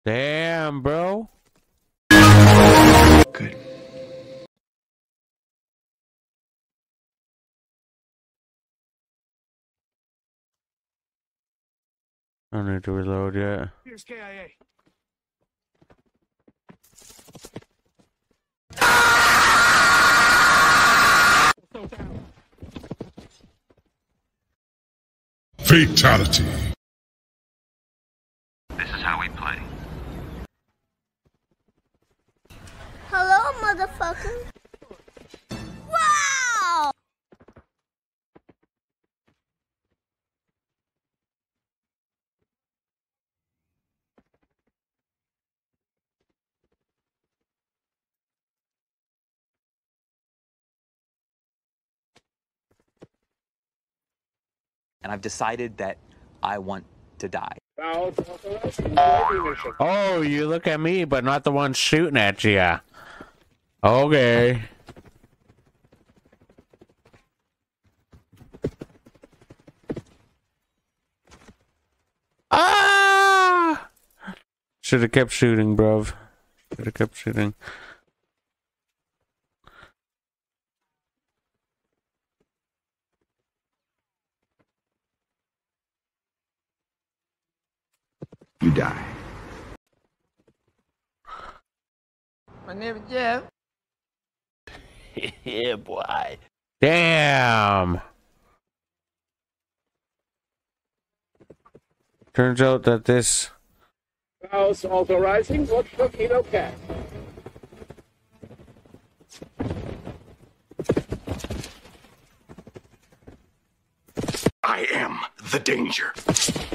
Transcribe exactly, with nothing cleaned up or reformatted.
Damn, bro. Good. I don't need to reload yet. Here's K I A. Fatality. This is how we play. Hello, motherfucker. Wow! And I've decided that I want to die. Oh, you look at me, but not the one shooting at you. Okay. Ah! Should have kept shooting, bruv. Should have kept shooting. You die. My name is Jeff. Yeah, boy. Damn. Turns out that this House authorizing what for kilo cat. I am the danger.